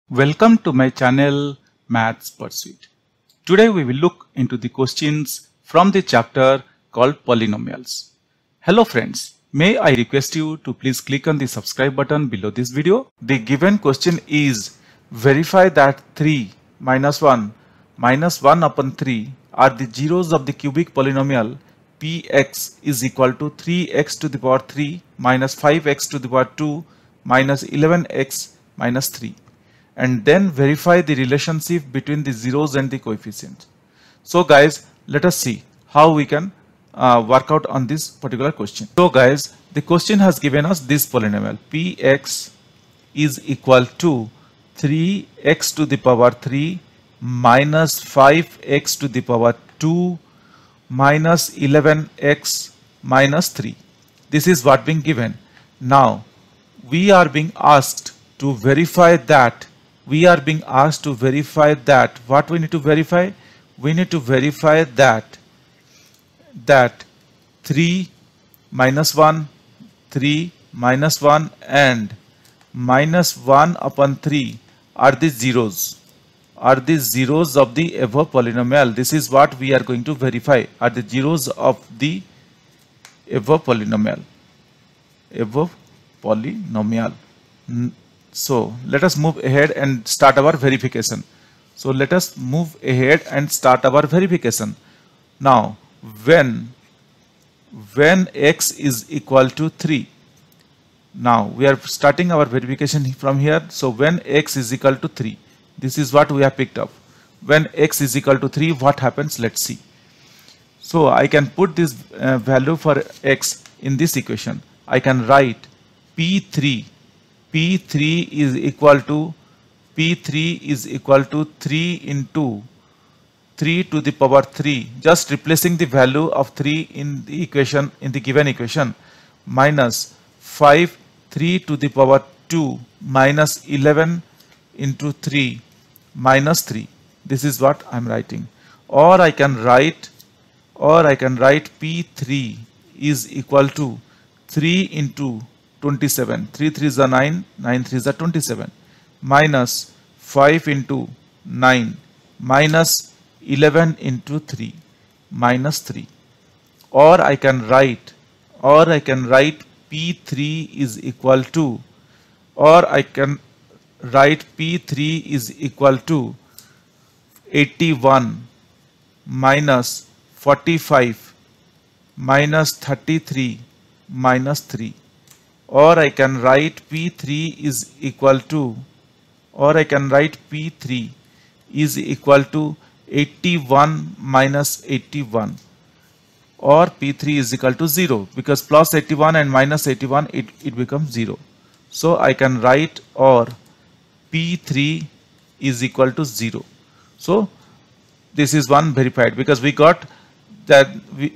Welcome to my channel Maths Pursuit. Today we will look into the questions from the chapter called Polynomials. Hello friends, may I request you to please click on the subscribe button below this video. The given question is verify that 3 minus 1 minus 1 upon 3 are the zeros of the cubic polynomial px is equal to 3x to the power 3 minus 5x to the power 2 minus 11x minus 3. And then verify the relationship between the zeros and the coefficients. So guys, let us see how we can work out on this particular question. So guys, the question has given us this polynomial px is equal to 3x to the power 3 minus 5x to the power 2 minus 11x minus 3. This is what being given. Now we are being asked to verify that what we need to verify? We need to verify that 3 minus 1 and minus 1 upon 3 are the zeros of the above polynomial. This is what we are going to verify, are the zeros of the above polynomial. So let us move ahead and start our verification. Now when x is equal to 3, now we are starting our verification from here. So when x is equal to 3, this is what we have picked up. When x is equal to 3, what happens? Let's see. So I can put this value for x in this equation. I can write P3 is equal to 3 into 3 to the power 3, just replacing the value of 3 in the equation, in the given equation, minus 5 3 to the power 2 minus 11 into 3 minus 3. This is what I am writing. Or I can write P3 is equal to 3 into 27, 3 3s are 9, 9 3s are 27, minus 5 into 9 minus 11 into 3 minus 3. Or I can write P3 is equal to, P3 is equal to 81 minus 45 minus 33 minus 3. Or I can write P3 is equal to, 81 minus 81, or P3 is equal to 0, because plus 81 and minus 81 it becomes 0. So I can write or P3 is equal to 0. So this is one verified, because we got that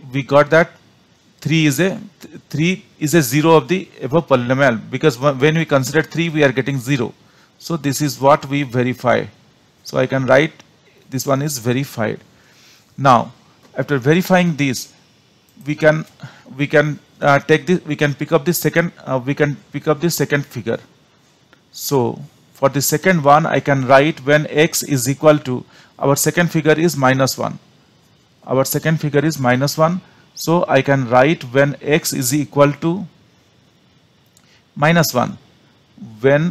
3 is a 0 of the above polynomial, because when we consider 3 we are getting 0. So this is what we verify. So I can write this one is verified. Now after verifying this, we can take this, we can pick up the second figure. So for the second one, I can write when x is equal to, our second figure is minus 1. So I can write when x is equal to minus 1. When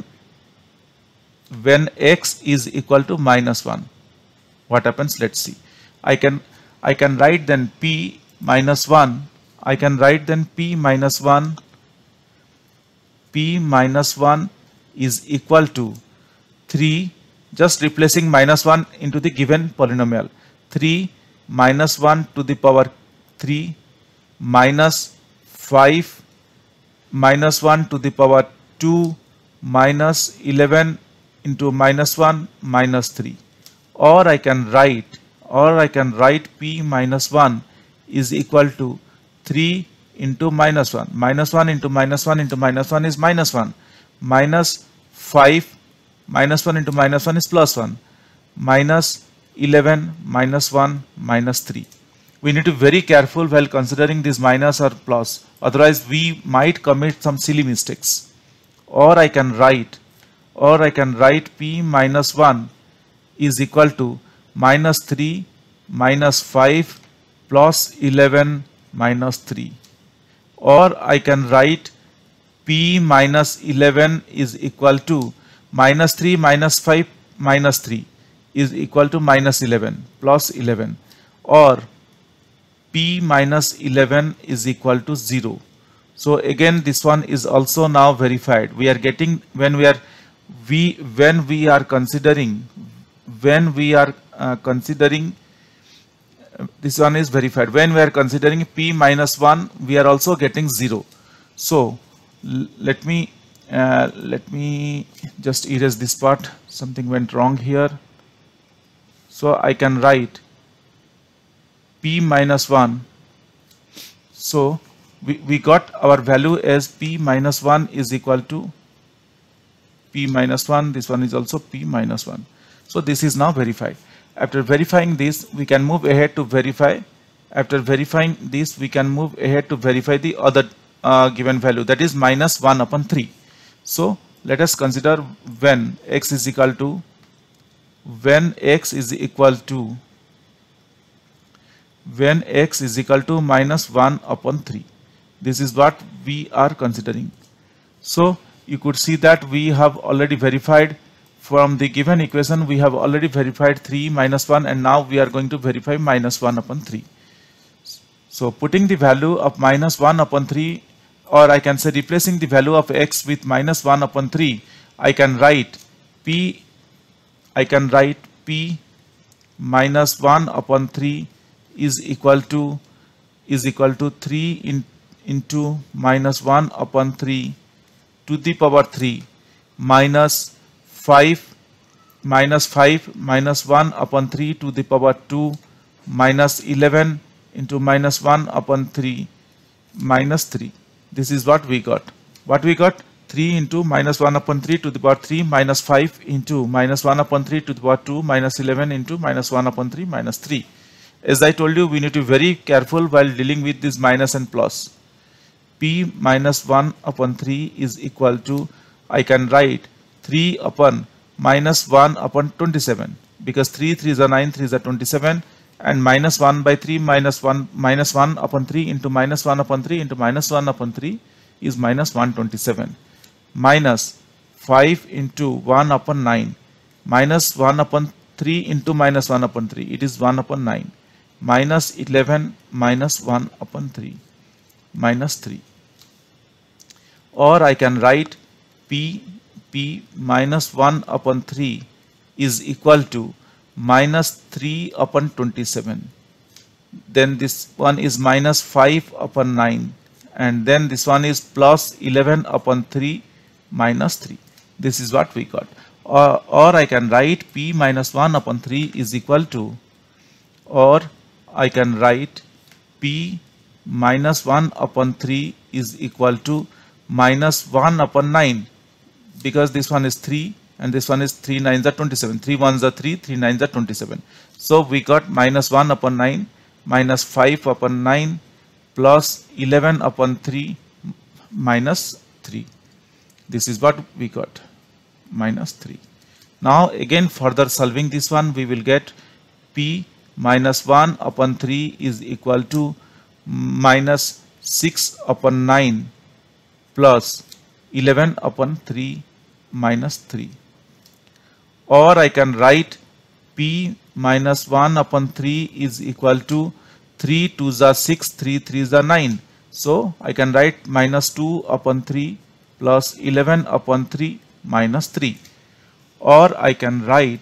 x is equal to minus 1, what happens? Let's see. I can write then p minus 1. P minus 1 is equal to 3, just replacing minus 1 into the given polynomial. 3 minus 1 to the power 3 minus 5 minus 1 to the power 2 minus 11 into minus 1 minus 3. Or I can write P minus 1 is equal to 3 into minus 1. Minus 1 into minus 1 into minus 1 is minus 1. Minus 5 minus 1 into minus 1 is plus 1. Minus 11 minus 1 minus 3. We need to be very careful while considering this minus or plus, otherwise we might commit some silly mistakes. Or I can write or I can write p minus 1 is equal to minus 3 minus 5 plus 11 minus 3, or I can write p minus 11 is equal to minus 3 minus 5 minus 3 is equal to minus 11 plus 11, or p minus 11 is equal to 0. So again this one is also now verified. We are getting when we are considering this one is verified. When we are considering p minus 1, we are also getting 0. So let me just erase this part. Something went wrong here. So I can write p minus 1. So we got our value as p minus 1 is equal to p minus 1. This one is also p minus 1. So this is now verified. After verifying this, we can move ahead to verify. After verifying this, we can move ahead to verify the other given value, that is minus 1 upon 3. So let us consider when x is equal to minus 1 upon 3. This is what we are considering. So you could see that we have already verified from the given equation. We have already verified 3 minus 1, and now we are going to verify minus 1 upon 3. So putting the value of minus 1 upon 3, or I can say replacing the value of x with minus 1 upon 3, I can write p minus 1 upon 3 is equal to 3 into minus 1 upon 3 to the power 3 minus 5 minus 1 upon 3 to the power 2 minus 11 into minus 1 upon 3 minus 3. This is what we got. 3 into minus 1 upon 3 to the power 3 minus 5 into minus 1 upon 3 to the power 2 minus 11 into minus 1 upon 3 minus 3. As I told you, we need to be very careful while dealing with this minus and plus. P minus 1 upon 3 is equal to, I can write 3 upon minus 1 upon 27, because 3 3s are 9, 3s are 27, and minus 1 by 3 minus 1 upon 3 into minus 1 upon 3 into minus 1 upon 3 is minus 127, minus 5 into 1 upon 9 minus 1 upon 3 into minus 1 upon 3, it is 1 upon 9, minus 11 minus 1 upon 3 minus 3, or I can write p minus 1 upon 3 is equal to minus 3 upon 27. Then this one is minus 5 upon 9, and then this one is plus 11 upon 3 minus 3. This is what we got. Or I can write p minus 1 upon 3 is equal to, or I can write p minus 1 upon 3 is equal to minus 1 upon 9, because this one is 3 and this one is 3 9s are 27, 3 1s are 3, 3 9s are 27. So we got minus 1 upon 9 minus 5 upon 9 plus 11 upon 3 minus 3. This is what we got, minus 3. Now again further solving this one, we will get p minus 1 upon 3 is equal to minus 6 upon 9 plus 11 upon 3 minus 3. Or I can write p minus 1 upon 3 is equal to 3 2s are 6, 3 3s are 9. So I can write minus 2 upon 3 plus 11 upon 3 minus 3. Or I can write,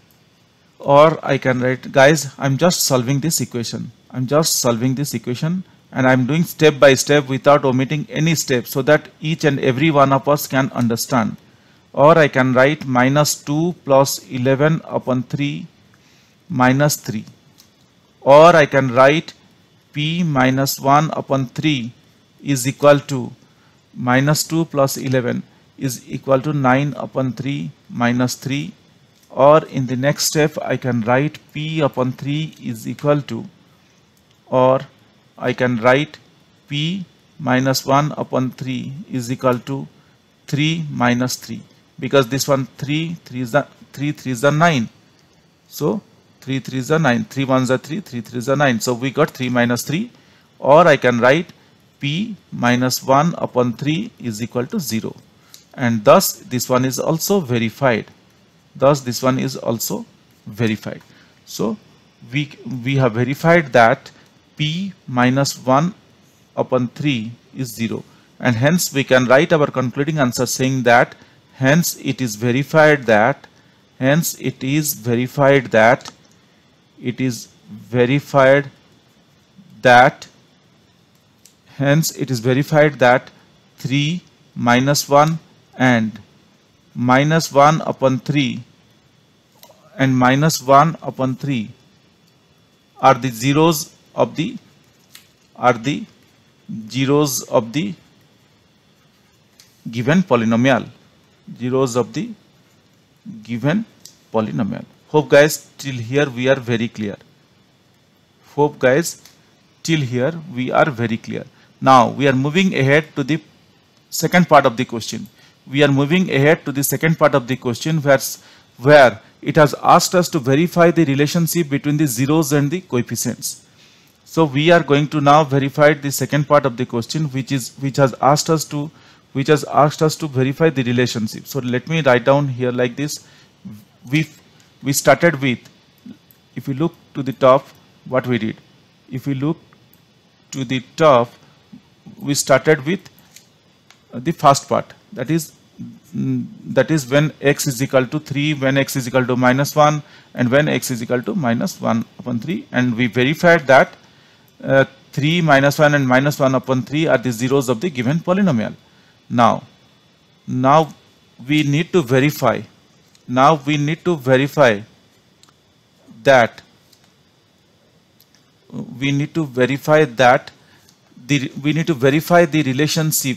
guys, I'm just solving this equation. And I'm doing step by step without omitting any step, so that each and every one of us can understand. Or I can write minus 2 plus 11 upon 3 minus 3. Or I can write p minus 1 upon 3 is equal to minus 2 plus 11 is equal to 9 upon 3 minus 3. Or in the next step, I can write p upon 3 is equal to, or I can write p minus 1 upon 3 is equal to 3 minus 3. because this one 3 3s are 9. So 3 3s are 9, 3 1s are 3, 3 3s are 9. So we got 3 minus 3, or I can write p minus 1 upon 3 is equal to 0, and thus this one is also verified. Thus this one is also verified. So we have verified that p minus 1 upon 3 is 0, and hence we can write our concluding answer saying that hence it is verified that hence it is verified that 3 minus 1 and minus 1 upon 3 and minus 1 upon 3 are the zeros of the given polynomial. Hope guys till here we are very clear. Now we are moving ahead to the second part of the question. Where it has asked us to verify the relationship between the zeros and the coefficients. So we are going to now verify the second part of the question, which has asked us to verify the relationship. So let me write down here like this. We started with, if you look to the top, what we did. If we look to the top, we started with the first part, that is when x is equal to 3, when x is equal to minus 1, and when x is equal to minus 1 upon 3, and we verified that 3 minus 1 and minus 1 upon 3 are the zeros of the given polynomial. Now we need to verify that the relationship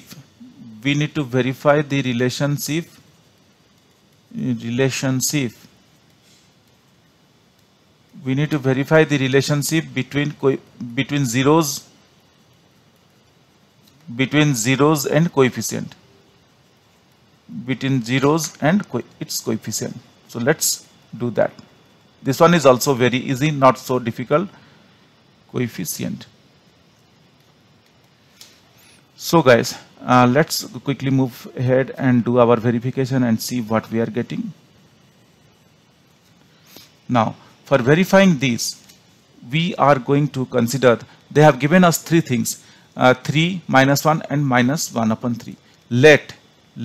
between zeros and coefficient, its coefficient. So let's do that. This one is also very easy, not so difficult. Coefficient. So guys, let's quickly move ahead and do our verification and see what we are getting. Now for verifying this, we are going to consider, they have given us three things, 3 minus 1 and minus 1 upon 3. Let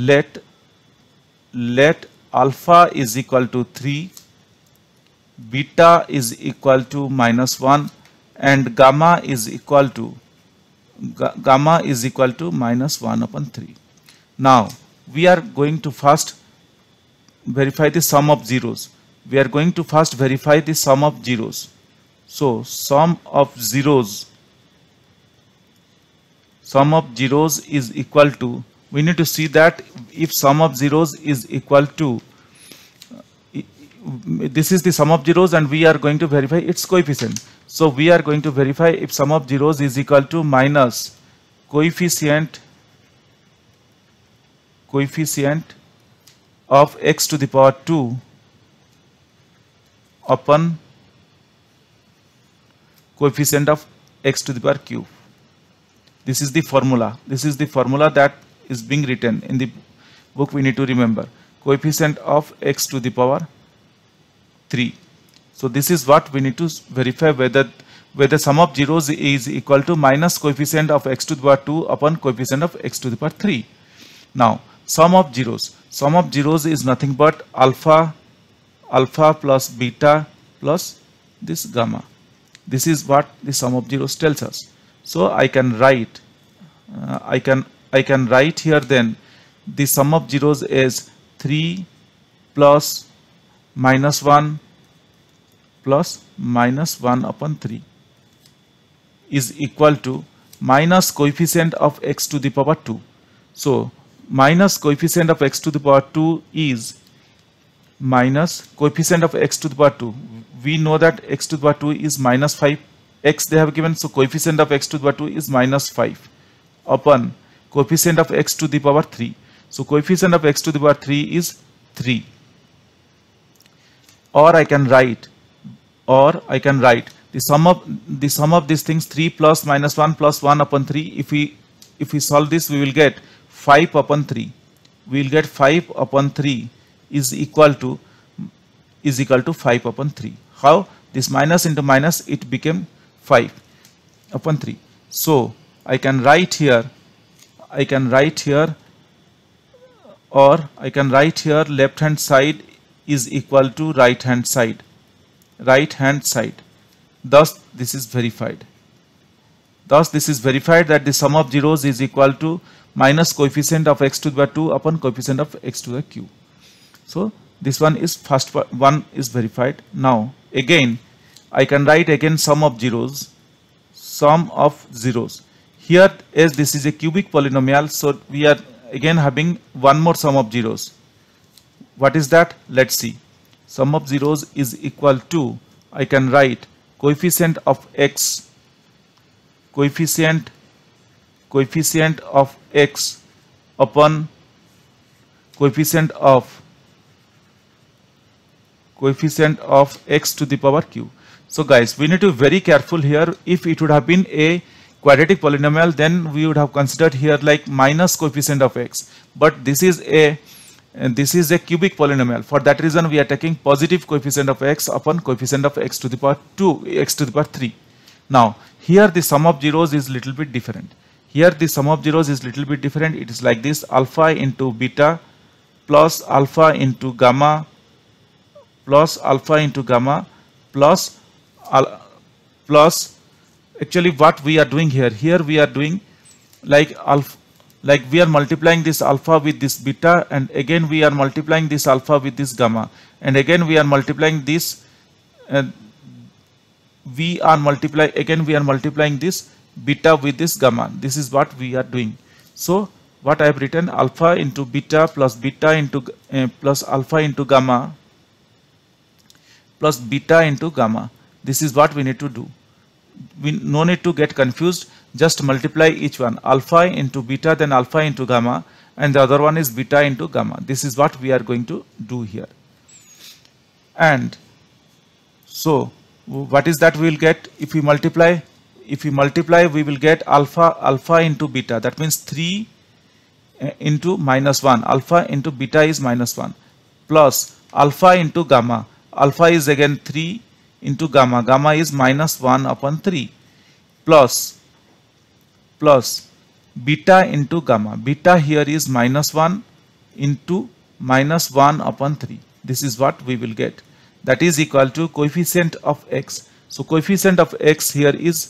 alpha is equal to 3, beta is equal to minus 1, and gamma is equal to minus 1 upon 3. Now we are going to first verify the sum of zeros. So sum of zeros is equal to, we need to see that if sum of zeros is equal to, this is the sum of zeros and we are going to verify its coefficient. So we are going to verify if sum of zeros is equal to minus coefficient of x to the power 2 upon coefficient of x to the power cube. This is the formula. That is being written in the book. We need to remember coefficient of x to the power 3. So this is what we need to verify, whether sum of zeros is equal to minus coefficient of x to the power 2 upon coefficient of x to the power 3. Now sum of zeros is nothing but alpha plus beta plus this gamma. This is what the sum of zeros tells us. So I can write here then the sum of zeros is 3 plus minus 1 plus minus 1 upon 3 is equal to minus coefficient of x to the power 2. So minus coefficient of x to the power 2 is minus coefficient of x to the power 2. We know that x to the power 2 is minus 5. X they have given, so coefficient of x to the power 2 is minus 5 upon coefficient of x to the power 3. So coefficient of x to the power 3 is 3. Or I can write the sum of these things, 3 plus minus 1 plus 1 upon 3. If we solve this, we will get 5 upon 3. We will get 5 upon 3 is equal to 5 upon 3. How? This minus into minus, it became 5 upon 3. So I can write here left hand side is equal to right hand side. Thus this is verified. That the sum of zeros is equal to minus coefficient of x to the power 2 upon coefficient of x to the q. So this one is first one is verified. Now again I can write again sum of zeros. Here, as this is a cubic polynomial, so we are again having one more sum of zeros. What is that? Let's see. Sum of zeros is equal to, I can write coefficient of x upon coefficient of x to the power q. So guys, we need to be very careful here. If it would have been a quadratic polynomial, then we would have considered here like minus coefficient of x. But this is a cubic polynomial. For that reason, we are taking positive coefficient of x upon coefficient of x to the power 2, x to the power 3. Now here the sum of zeros is little bit different. It is like this: alpha into beta plus alpha into gamma plus actually what we are doing here we are doing like we are multiplying this alpha with this beta, and again we are multiplying this alpha with this gamma, and again we are multiplying this we are multiplying this beta with this gamma. This is what we are doing. So what I have written, alpha into beta plus beta into plus alpha into gamma plus beta into gamma. This is what we need to do. We no need to get confused. Just multiply each one, alpha into beta, then alpha into gamma, and the other one is beta into gamma. This is what we are going to do here. And so what is that we will get? If we multiply, we will get alpha into beta. That means 3 into minus 1. Alpha into beta is minus 1, plus alpha into gamma. Alpha is again 3 into gamma. Gamma is minus 1 upon 3, plus beta into gamma. Beta here is minus 1 into minus 1 upon 3. This is what we will get. That is equal to coefficient of x. So coefficient of x here is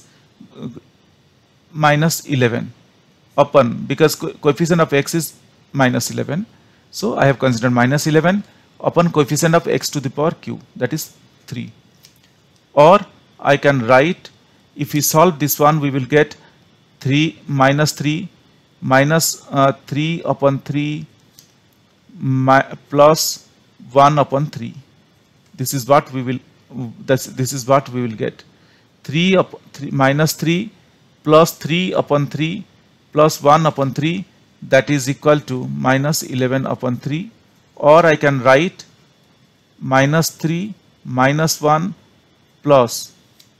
minus 11 upon, because coefficient of x is minus 11. So I have considered minus 11 upon coefficient of x to the power q, that is 3. Or I can write, if we solve this one, we will get 3 minus 3 upon 3 plus 1 upon 3. This is what we will get. 3 minus 3 plus 3 upon 3 plus 1 upon 3, that is equal to minus 11 upon 3. Or I can write minus 3 minus 1 plus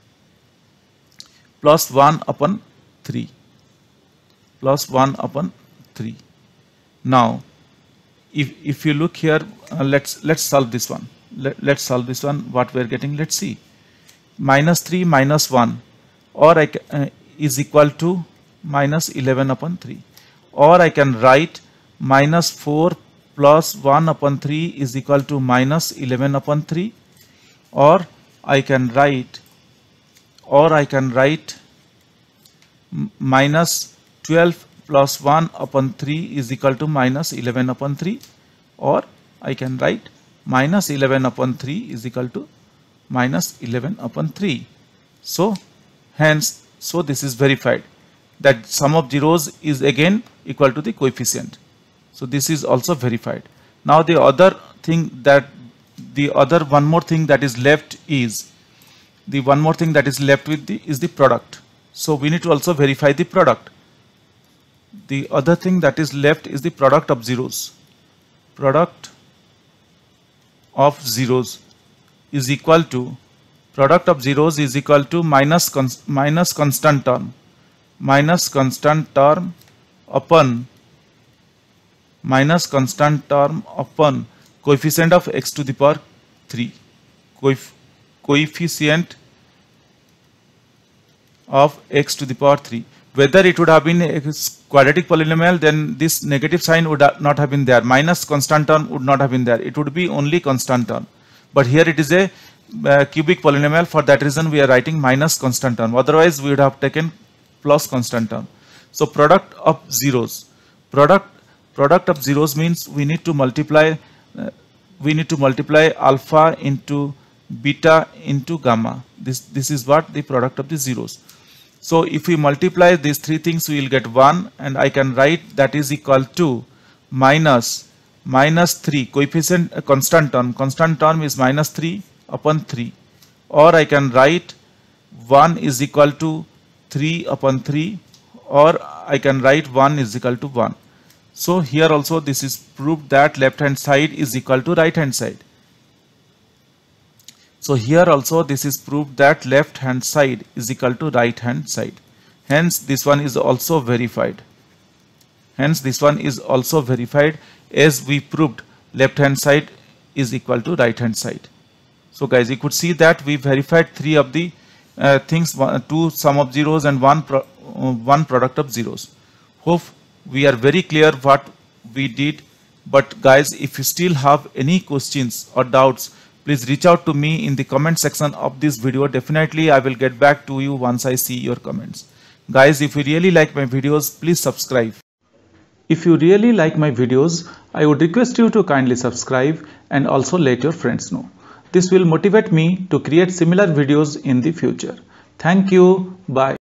1 upon 3 plus 1 upon 3. Now if you look here, let's solve this one. Let's solve this one. What we are getting, let's see. Minus 3 minus 1, or is equal to minus 11 upon 3. Or I can write minus 4 plus 1 upon 3 is equal to minus 11 upon 3. Or I can write minus 12 plus 1 upon 3 is equal to minus 11 upon 3. Or I can write minus 11 upon 3 is equal to minus 11 upon 3. So hence, so this is verified that sum of zeros is again equal to the coefficient. So this is also verified. Now the other thing that one more thing that is left is the product. So we need to also verify the product. The other thing that is left is the product of zeros. Product of zeros is equal to minus constant term upon coefficient of x to the power 3, coefficient of x to the power 3. Whether it would have been a quadratic polynomial, then this negative sign would not have been there. Minus constant term would not have been there. It would be only constant term. But here it is a cubic polynomial. For that reason, we are writing minus constant term. Otherwise, we would have taken plus constant term. So product of zeros. Product of zeros means we need to multiply. Alpha into beta into gamma. This is what the product of the zeros. So if we multiply these three things, we will get 1, and I can write that is equal to minus 3 coefficient constant term is minus 3 upon 3, or I can write 1 is equal to 3 upon 3, or I can write 1 is equal to 1. So here also this is proved that left hand side is equal to right hand side. So here also this is proved that left hand side is equal to right hand side. Hence this one is also verified. As we proved left hand side is equal to right hand side. So guys, you could see that we verified 3 of the things, 2 sum of zeros and 1 product of zeros. Hope we are very clear what we did. But guys, if you still have any questions or doubts, please reach out to me in the comment section of this video. Definitely I will get back to you once I see your comments. Guys, if you really like my videos, please subscribe. If you really like my videos, I would request you to kindly subscribe and also let your friends know. This will motivate me to create similar videos in the future. Thank you. Bye.